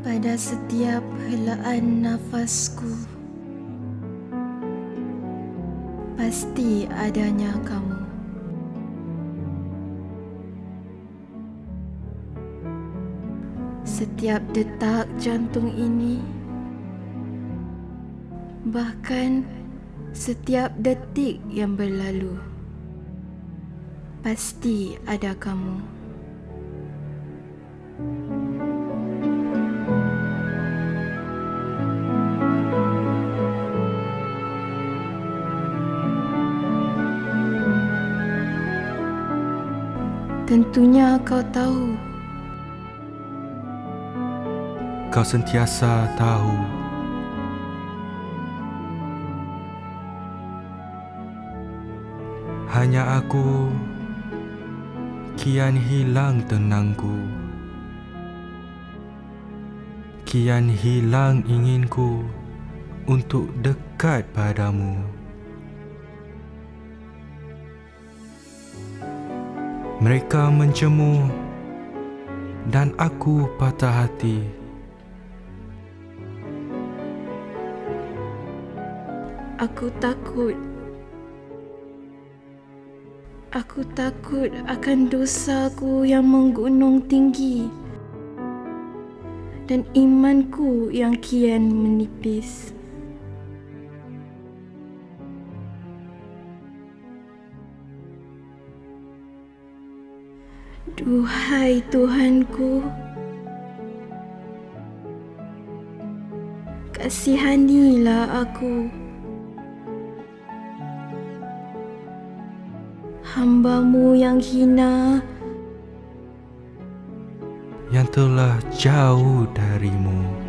pada setiap helaan nafasku. Pasti adanya kamu. Setiap detak jantung ini, bahkan setiap detik yang berlalu, pasti ada kamu. Tentunya kau tahu. Kau sentiasa tahu. Hanya aku kian hilang tenangku. Kian hilang inginku untuk dekat padamu. Mereka mencemu dan aku patah hati. Aku takut. Aku takut akan dosaku yang menggunung tinggi dan imanku yang kian menipis. Duhai Tuhanku, kasihanilah aku, hamba-Mu yang hina, yang telah jauh darimu.